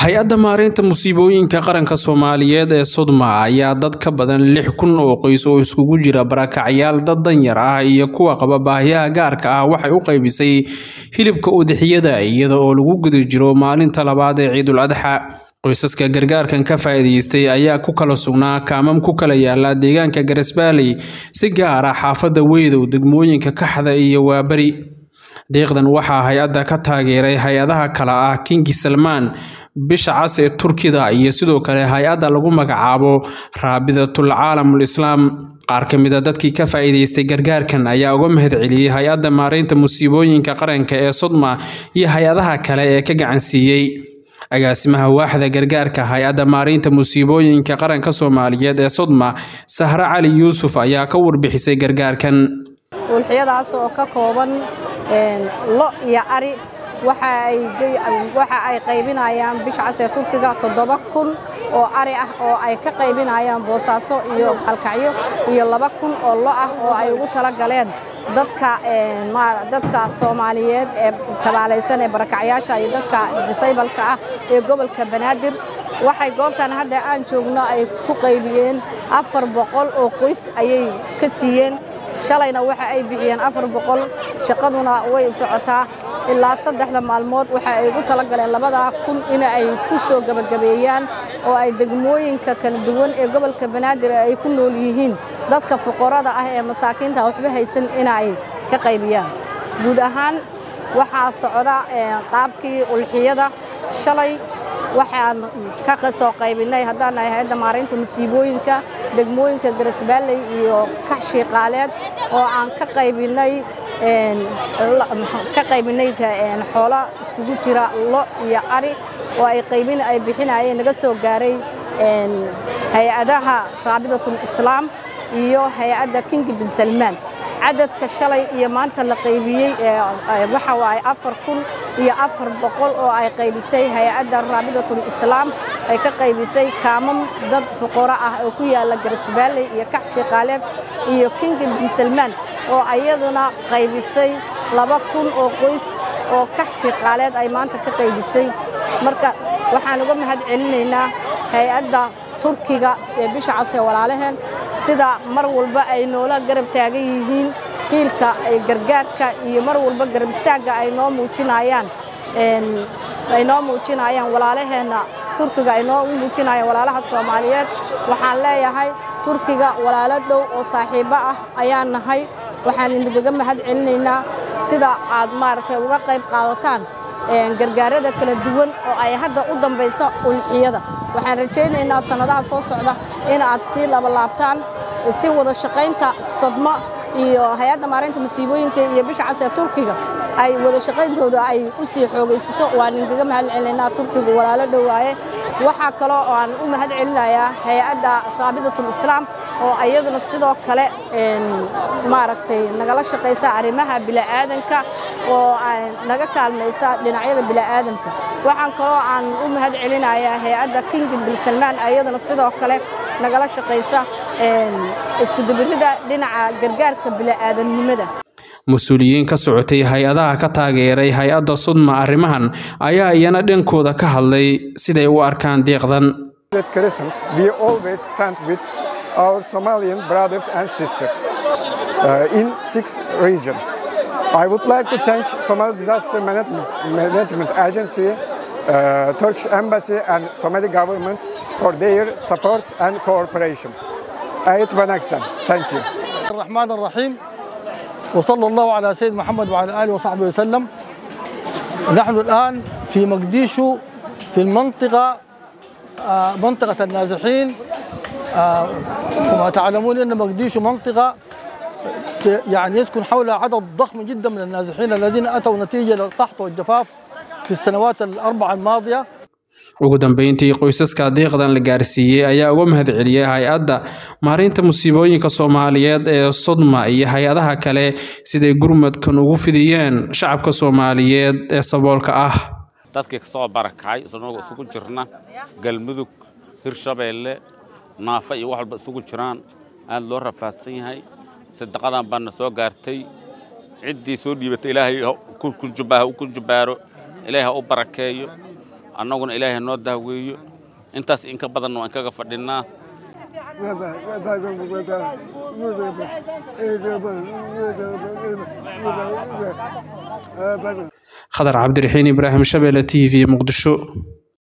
hay-adda maareynta musiibooyinka qaranka Soomaaliyeed ee Sodma ayaa dad ka badan 6,000 oo qoys oo iskugu jira barakacyaal dad danyar ah iyo kuwa qaba baahiyaha gaarka ah waxay u qaybisay hilibka udixiyada iyada oo lagu guda jiro maalinta labaad ee Ciidul Adxa. qoysaska gargaarkan ka faa'iideystay ayaa ku kala sugnaa kaamam ku kala yaala deegaanka Garisbaalley si gaar ah xaafadda Weydow degmooyinka Kaxda iyo Waabari. deeqdan waxaa hay-adda ka taageeray hay-adaha kala ah King Salman bisha cas ee Turkida iyo sidoo kale hay-adda lagu magacaabo Raabidatul Caalamul Islaam. qaar ka mid ah dadkii ka faa'iideystay gargaarkan ayaa uga mahadceliyay hay-adda maareynta musiibooyinka qaranka ee Sodma iyo hay-adaha kale ee ka gacan siiyay. agaasimaha waaxda gargaarka hay-adda maareynta musiibooyinka qaranka Soomaaliyeed ee Sodma Sahra Cali Yuusuf ayaa ka warbixisay gargaarkan. ulxiyadaas oo ka kooban lo iyo ari waxa ay qaybinayaan bisha cas ee Turkiga 7,000 oo ari ah oo ay ka qaybinayaan Boosaaso iyo Kalkacyo iyo 2,000 oo lo ah oo ay ugu tala galeen dadka Soomaaliyeed ee tabaalaysan ee barakacyaasha iyo dadka disableka ah ee gobolka Banaadir. waxay goobtan hadda aan joogno ay ku qaybiyeen 400 oo qoys ayay ka siiyeen. shalayna waxa ay bixiyeen 400 shaqaduna way socotaa ilaa 3 maalmood. waxa ay ugu tala galeen 2,000 in ay ku soo gabagabeeyaan oo ay degmooyinka kala duwan ee gobolka Banaadir ay ku nool yihiin dadka fuqarada ah ee masaakiinta waxba haysan in ay ka qaybiyaan. guud ahaan waxa socda qaabkii ulxiyada. shalay waxaan ka soo qaybinay haddana hay'adda maareynta musiibooyinka degmooyinka Garisbaalley iyo Kaxshiiqaaleed oo aan ka qaybinay xoolo iskugu jira lo iyo ari oo ay bixinayeen naga soo gaaray hay-adaha Raabidatul Islaam iyo hay-adda King Salman. cadadka shalay iyo maanta la qaybiyay waxa waay 4,400 oo ay qaybisay hay-adda Raabidatul Islaam ay ka qaybisay kaamam dad fuqara ah oo ku yaala Garisbaalley iyo Kaxshiiqaaleed iyo King Salman oo ayaduna qaybisay 2,000 oo qoys oo Kaxshiiqaaleed ay maanta ka qaybisay. marka waxaan uga mahadcelinaynaa hay-adda Turkiga ee bisha cas ee walaalaheen sida mar walba ay noola garab taagan yihiin hiilka ay gargaarka iyo mar walba garab istaaga ay noo muujinayaan walaalaheena Turkiga ay noo muujinayaan walaalaha Soomaaliyeed. waxaan leeyahay Turkiga walaalo dhow oo saaxiibo ah ayaan nahay. waxaan idinkaga mahadcelinaynaa sida aad maaragtay uga qayb qaadataan gargaarada kala duwan oo ay hadda u dambayso ulxiyada. waxaan rajaynaynaa sanadaha soo socda in aad sii laabtaan si wada shaqaynta Sodma iyo hay-adda maareynta musiibooyinka iyo bisha cas ee Turkiga ay wada shaqayntooda ay u sii xoogaysato. waan idinkaga mahadcelinaynaa Turkiga walaalo dhawaaye. waxa kale oo aan u mahadcelinayaa hay-adda Raabidatul Islaam oo ayaduna sidoo kale maaragtay nagala shaqaysa arrimaha bilaadanka oo ay naga kaalmaysa dhinacyada bilaadanka. waxaan kaloo aan u mahadcelinayaa hay-adda King Salman ayaduna sidoo kale nagala shaqaysa isku dubirida dhinaca gargaarka bilaadanimada. mas-uuliyiin ka socotay hay-adaha ka taageeray hay-adda Sodma arrimahan ayaa iyana dhankooda ka hadlay siday u arkaan deeqdan. We always stand with our Somalian brothers and sisters in 6 regions. I would like to thank Somali Disaster Management Agency, Turkish Embassy and Somali government for their support and cooperation. Ayet Vanaksan. Thank you. الرحمن الرحيم وصلى الله على سيد محمد وعلى آله وصحبه وسلم. نحن الآن في مقديشو في منطقة النازحين. كما تعلمون أن مقديشو منطقة يعني يسكن حولها عدد ضخم جدا من النازحين الذين أتوا نتيجة للقحط والجفاف في السنوات ال4 الماضية. ugu dambeyntii qoysaska deeqdan la gaarsiiyay ayaa uga mahadceliyay hay-adda maareynta musiibooyinka Soomaaliyeed ee Sodma iyo hay-adaha kale siday gurmadkan ugu fidiyeen shacabka Soomaaliyeed ee saboolka ah. dadkii ka soo barakacay isagoo isugu jirna Galmudug, Hirshabeelle, Naafa iyo wax walba isugu jiraan aad loo rafaadsan yahay. sadaqadan baan soo gaartay ciddii soo dhiibatay Ilaahay ku jubaaro Ilaahay u barakeeyo annaguna ilaahay noo daaweeyo intaas in ka badan waan kaga fadhinaa خضر عبد الرحيم إبراهيم شبيلة TV مقدشو.